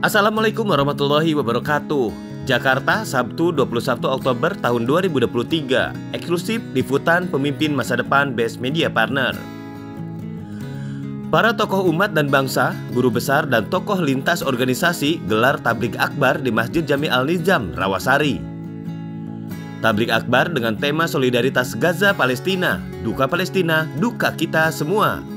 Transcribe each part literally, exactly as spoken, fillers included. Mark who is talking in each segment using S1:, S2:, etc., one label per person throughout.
S1: Assalamualaikum warahmatullahi wabarakatuh. Jakarta, Sabtu dua puluh satu Oktober tahun dua ribu dua puluh tiga. Eksklusif liputan pemimpin masa depan Best Media Partner. Para tokoh umat dan bangsa, guru besar dan tokoh lintas organisasi gelar tablik akbar di Masjid Jami Al-Nizam, Rawasari. Tablik akbar dengan tema solidaritas Gaza Palestina, duka Palestina, duka kita semua.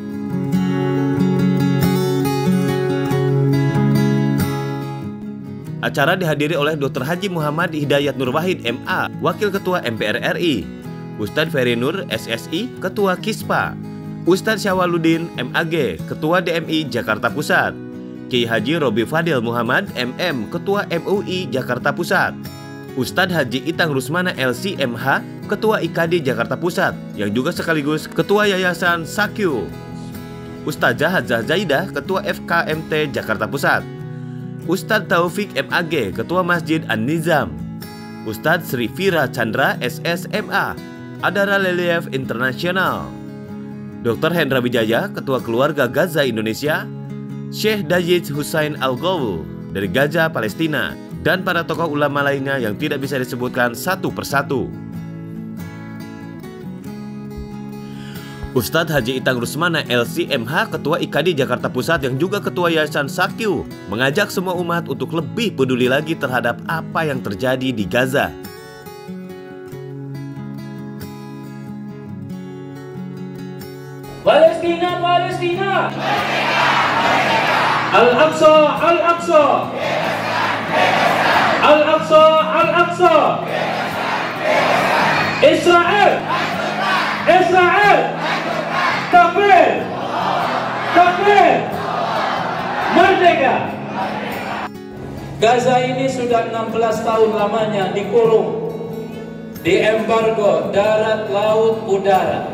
S1: Acara dihadiri oleh Doktor Haji Muhammad Hidayat Nur Wahid M A, Wakil Ketua M P R R I, Ustadz Ferry Nur S S I, Ketua KISPA, Ustadz Syawaludin M A G, Ketua D M I Jakarta Pusat, Kiai Haji Robi Fadil Muhammad M M, Ketua M U I Jakarta Pusat, Ustadz Haji Itang Rusmana L C M H, Ketua I K D Jakarta Pusat, yang juga sekaligus Ketua Yayasan Sakyu, Ustadzah Hadzah Zaidah, Ketua F K M T Jakarta Pusat, Ustadz Taufik M A G, Ketua Masjid An-Nizam, Ustadz Sri Fira Chandra S S M A, Adara Relief Internasional, Doktor Hendra Wijaya, Ketua Keluarga Gaza Indonesia, Syekh Dajjaj Hussein Al-Ghawul dari Gaza Palestina, dan para tokoh ulama lainnya yang tidak bisa disebutkan satu persatu. Ustadz Haji Itang Rusmana L C M H, Ketua I K D Jakarta Pusat yang juga Ketua Yayasan Sakyu, mengajak semua umat untuk lebih peduli lagi terhadap apa yang terjadi di Gaza.
S2: Palestina, Palestina, Al-Aqsa, Al-Aqsa, Al-Aqsa, Al-Aqsa, Israel, Israel, Takbir, takbir, merdeka. Gaza ini sudah enam belas tahun lamanya dikurung, diembargo darat, laut, udara.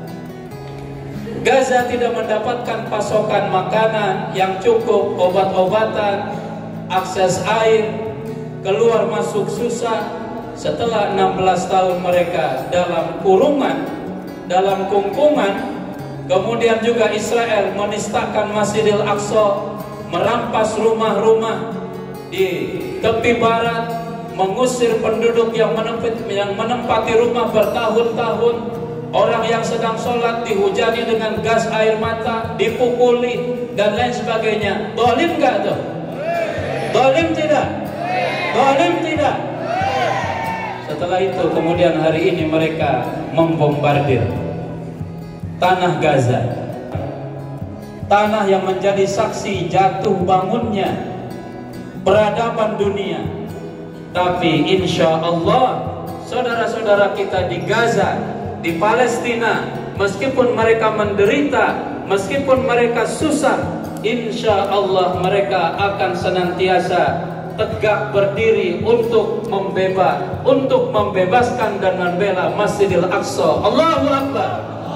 S2: Gaza tidak mendapatkan pasokan makanan yang cukup, obat-obatan, akses air, keluar masuk susah. Setelah enam belas tahun mereka dalam kurungan, dalam kungkungan, kemudian juga Israel menistakan Masjidil Aqsa, merampas rumah-rumah di tepi barat, mengusir penduduk yang menempati, yang menempati rumah bertahun-tahun. Orang yang sedang sholat dihujani dengan gas air mata, dipukuli, dan lain sebagainya. Zalim gak tuh? Zalim tidak? Zalim tidak? Setelah itu kemudian hari ini mereka membombardir tanah Gaza, tanah yang menjadi saksi jatuh bangunnya peradaban dunia. Tapi insya Allah saudara-saudara kita di Gaza, di Palestina, meskipun mereka menderita, meskipun mereka susah, insya Allah mereka akan senantiasa tegak berdiri untuk membebas, untuk membebaskan dan membela Masjidil Aqsa. Allahu Akbar.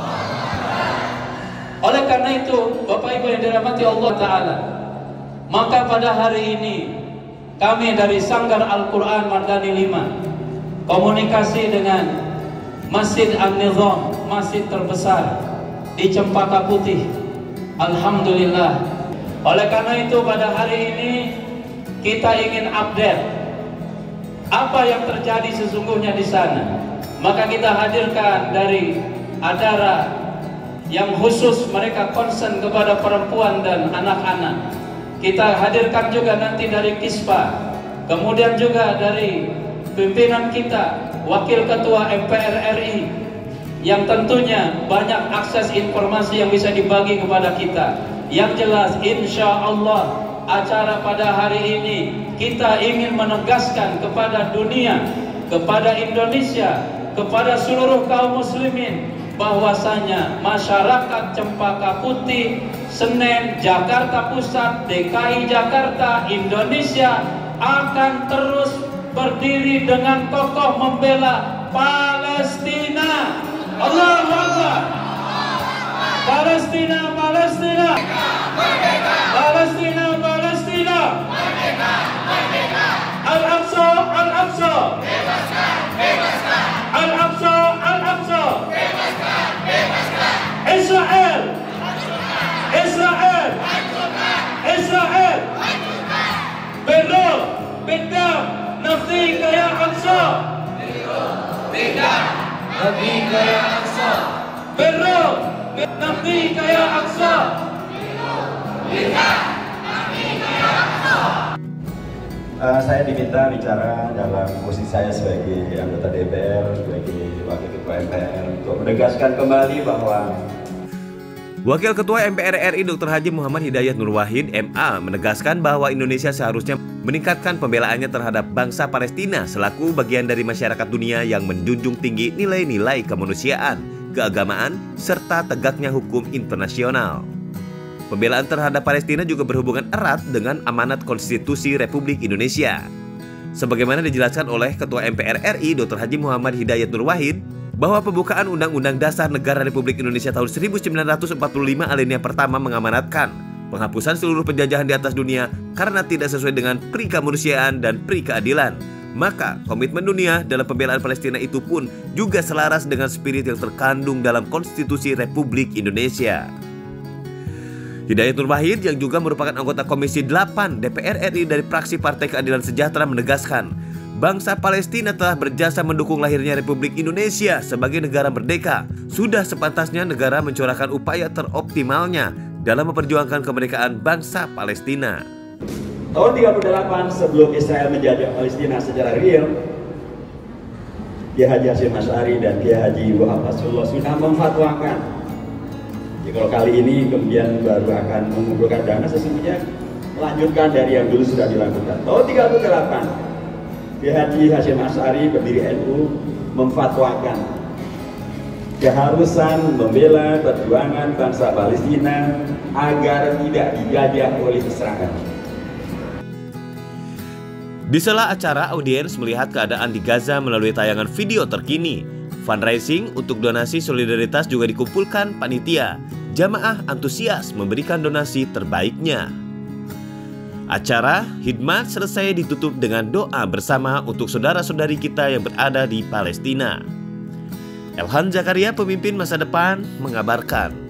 S2: Oleh karena itu, Bapak Ibu yang dirahmati Allah Ta'ala, maka pada hari ini kami dari Sanggar Al-Quran Mardani lima komunikasi dengan Masjid An-Nizam, masjid terbesar di Cempaka Putih. Alhamdulillah. Oleh karena itu pada hari ini kita ingin update apa yang terjadi sesungguhnya di sana. Maka kita hadirkan dari Adara yang khusus mereka concern kepada perempuan dan anak-anak. Kita hadirkan juga nanti dari KISPA, kemudian juga dari pimpinan kita, Wakil Ketua M P R R I, yang tentunya banyak akses informasi yang bisa dibagi kepada kita. Yang jelas insya Allah acara pada hari ini kita ingin menegaskan kepada dunia, kepada Indonesia, kepada seluruh kaum muslimin, bahwasanya masyarakat Cempaka Putih, Senen, Jakarta Pusat, D K I Jakarta, Indonesia akan terus berdiri dengan kokoh membela Palestina. Allahu Akbar. Palestina, Palestina, Palestina, Palestina, Al-Aqsa, Al-Aqsa, Al-Aqsa, Al-Aqsa, Israel, Israel, Israel, نبيك يا أقصى برو نبيك يا أقصى
S3: Uh, saya diminta bicara dalam posisi saya sebagai anggota D P R, sebagai Wakil Ketua M P R untuk menegaskan kembali bahwa
S1: Wakil Ketua M P R R I Doktor Haji Muhammad Hidayat Nur Wahid M A menegaskan bahwa Indonesia seharusnya meningkatkan pembelaannya terhadap bangsa Palestina selaku bagian dari masyarakat dunia yang menjunjung tinggi nilai-nilai kemanusiaan, keagamaan, serta tegaknya hukum internasional. Pembelaan terhadap Palestina juga berhubungan erat dengan amanat konstitusi Republik Indonesia. Sebagaimana dijelaskan oleh Ketua M P R R I Doktor Haji Muhammad Hidayat Nur Wahid, bahwa pembukaan Undang-Undang Dasar Negara Republik Indonesia tahun seribu sembilan ratus empat puluh lima alinea pertama mengamanatkan penghapusan seluruh penjajahan di atas dunia karena tidak sesuai dengan pri kemanusiaan dan pri keadilan. Maka komitmen dunia dalam pembelaan Palestina itu pun juga selaras dengan spirit yang terkandung dalam Konstitusi Republik Indonesia. Hidayat Nur Wahid yang juga merupakan anggota Komisi delapan D P R R I dari fraksi Partai Keadilan Sejahtera menegaskan, bangsa Palestina telah berjasa mendukung lahirnya Republik Indonesia sebagai negara merdeka. Sudah sepantasnya negara mencurahkan upaya teroptimalnya dalam memperjuangkan kemerdekaan bangsa Palestina.
S3: tahun tiga puluh delapan sebelum Israel menjajah Palestina secara real, Kiai Haji Hasyim Asy'ari dan Kiai Haji Wahab Nasrullah sudah memfatwakan. Jadi kalau kali ini kemudian baru akan mengumpulkan dana, sesungguhnya melanjutkan dari yang dulu sudah dilakukan. tahun tiga puluh delapan, Kiai Haji Hasyim Asy'ari pendiri N U memfatwakan keharusan membela perjuangan bangsa Palestina agar tidak dijajah oleh Israel.
S1: Di sela acara, audiens melihat keadaan di Gaza melalui tayangan video terkini. Fundraising untuk donasi solidaritas juga dikumpulkan panitia. Jamaah antusias memberikan donasi terbaiknya. Acara khidmat selesai ditutup dengan doa bersama untuk saudara-saudari kita yang berada di Palestina. Elhan Zakaria, pemimpin masa depan, mengabarkan.